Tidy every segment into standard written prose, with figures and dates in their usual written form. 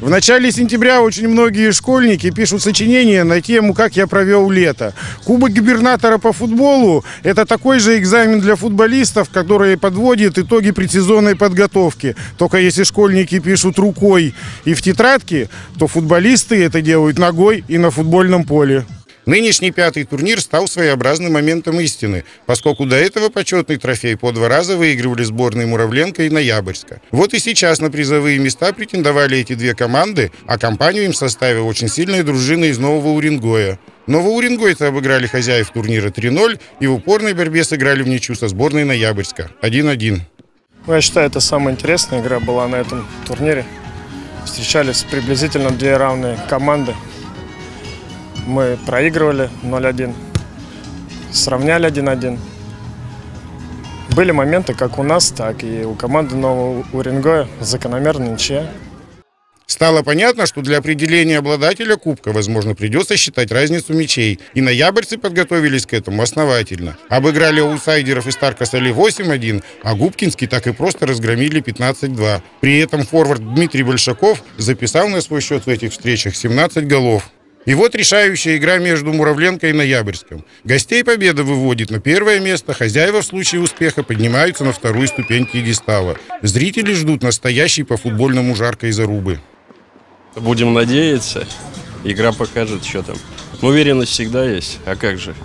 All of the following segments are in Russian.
В начале сентября очень многие школьники пишут сочинения на тему «Как я провел лето». Кубок губернатора по футболу – это такой же экзамен для футболистов, который подводит итоги предсезонной подготовки. Только если школьники пишут рукой и в тетрадке, то футболисты это делают ногой и на футбольном поле. Нынешний пятый турнир стал своеобразным моментом истины, поскольку до этого почетный трофей по 2 раза выигрывали сборные Муравленко и Ноябрьска. Вот и сейчас на призовые места претендовали эти две команды, а компанию им составила очень сильная дружина из Нового Уренгоя. Новоуренгойцы обыграли хозяев турнира 3-0 и в упорной борьбе сыграли в ничью со сборной Ноябрьска 1-1. Я считаю, это самая интересная игра была на этом турнире. Встречались приблизительно 2 равные команды. Мы проигрывали 0-1, сравняли 1-1. Были моменты как у нас, так и у команды Нового Уренгоя, закономерная ничья. Стало понятно, что для определения обладателя кубка, возможно, придется считать разницу мячей. И ноябрьцы подготовились к этому основательно. Обыграли аутсайдеров из Тарко-Соле 8-1, а Губкинский так и просто разгромили 15-2. При этом форвард Дмитрий Большаков записал на свой счет в этих встречах 17 голов. И вот решающая игра между Муравленко и Ноябрьском. Гостей победа выводит на 1-е место, хозяева в случае успеха поднимаются на 2-ю ступень пьедестала. Зрители ждут настоящей по-футбольному жаркой зарубы. Будем надеяться, игра покажет, что там. Но уверенность всегда есть, а как же?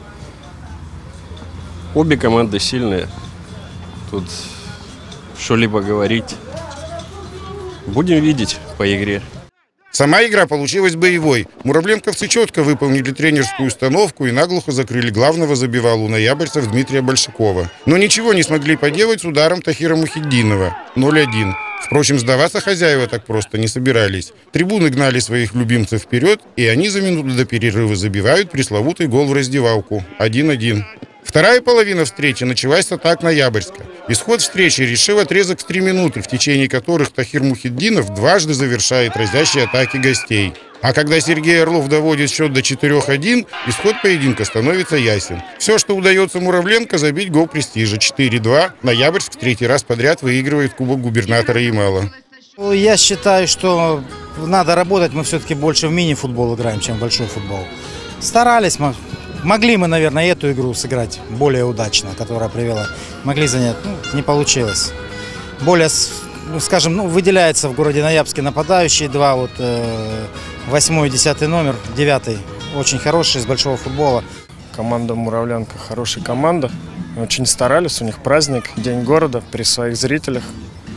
Обе команды сильные, тут что-либо говорить. Будем видеть по игре. Сама игра получилась боевой. Муравленковцы четко выполнили тренерскую установку и наглухо закрыли главного забивалу ноябрьцев Дмитрия Большакова. Но ничего не смогли поделать с ударом Тахира Мухиддинова 0-1. Впрочем, сдаваться хозяева так просто не собирались. Трибуны гнали своих любимцев вперед, и они за минуту до перерыва забивают пресловутый гол в раздевалку 1-1. Вторая половина встречи началась с атак Ноябрьска. Исход встречи решил отрезок в 3 минуты, в течение которых Тахир Мухиддинов дважды завершает разящие атаки гостей. А когда Сергей Орлов доводит счет до 4-1, исход поединка становится ясен. Все, что удается Муравленко, забить гол престижа 4-2. Ноябрьск в 3-й раз подряд выигрывает Кубок губернатора Ямала. Я считаю, что надо работать. Мы все-таки больше в мини-футбол играем, чем в большой футбол. Старались мы. Могли мы, наверное, эту игру сыграть более удачно, которая привела. Могли занять, не получилось. Более, скажем, выделяется в городе Ноябрьске нападающие 2, 8 и 10 номер, 9 очень хороший, из большого футбола. Команда Муравленко хорошая команда. Очень старались, у них праздник, День города при своих зрителях.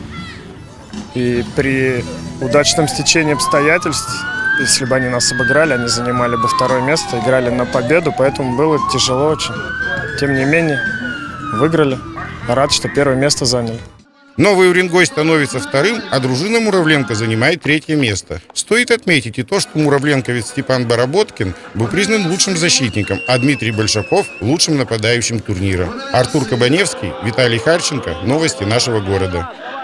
И при удачном стечении обстоятельств, если бы они нас обыграли, они занимали бы 2-е место, играли на победу, поэтому было тяжело очень. Тем не менее, выиграли. Рад, что 1-е место заняли. Новый Уренгой становится 2-м, а дружина Муравленко занимает 3-е место. Стоит отметить и то, что муравленковец Степан Баработкин был признан лучшим защитником, а Дмитрий Большаков – лучшим нападающим турнира. Артур Кабаневский, Виталий Харченко. Новости нашего города.